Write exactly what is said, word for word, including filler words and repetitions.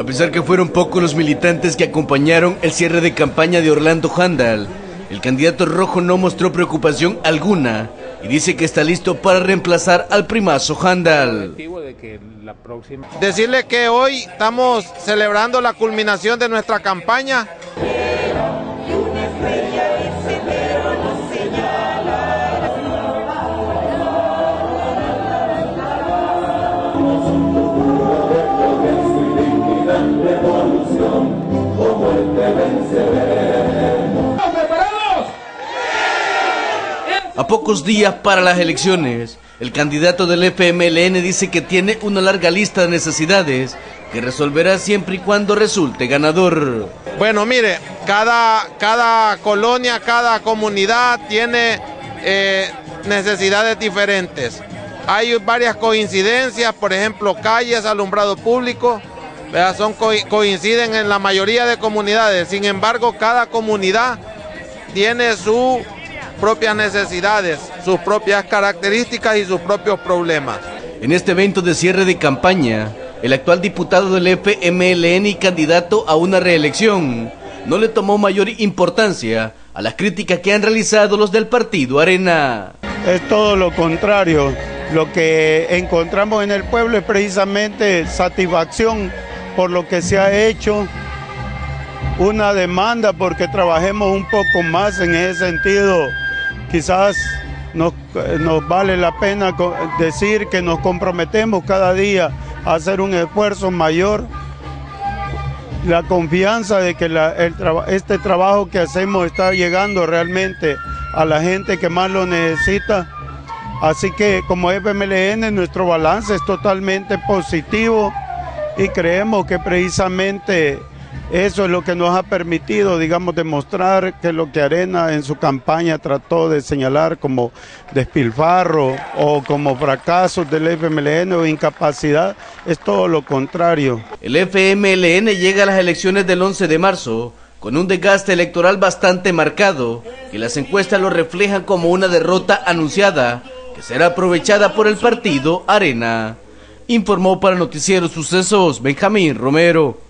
pesar que fueron pocos los militantes que acompañaron el cierre de campaña de Orlando Handal, el candidato rojo no mostró preocupación alguna y dice que está listo para reemplazar al primazo Handal. Decirle que hoy estamos celebrando la culminación de nuestra campaña. A pocos días para las elecciones, el candidato del F M L N dice que tiene una larga lista de necesidades que resolverá siempre y cuando resulte ganador. Bueno, mire, cada, cada colonia, cada comunidad tiene eh, necesidades diferentes. Hay varias coincidencias, por ejemplo, calles, alumbrado público, ¿verdad? Son co coinciden en la mayoría de comunidades. Sin embargo, cada comunidad tiene sus propias necesidades, sus propias características y sus propios problemas. En este evento de cierre de campaña, el actual diputado del F M L N y candidato a una reelección no le tomó mayor importancia a las críticas que han realizado los del partido Arena. Es todo lo contrario. Lo que encontramos en el pueblo es precisamente satisfacción por lo que se ha hecho, una demanda porque trabajemos un poco más en ese sentido. Quizás nos, nos vale la pena decir que nos comprometemos cada día a hacer un esfuerzo mayor. La confianza de que la, el, este trabajo que hacemos está llegando realmente a la gente que más lo necesita. Así que como F M L N nuestro balance es totalmente positivo y creemos que precisamente eso es lo que nos ha permitido, digamos, demostrar que lo que Arena en su campaña trató de señalar como despilfarro o como fracasos del F M L N o incapacidad, es todo lo contrario. El F M L N llega a las elecciones del once de marzo con un desgaste electoral bastante marcado, que las encuestas lo reflejan como una derrota anunciada, que será aprovechada por el partido Arena. Informó para Noticiero Sucesos Benjamín Romero.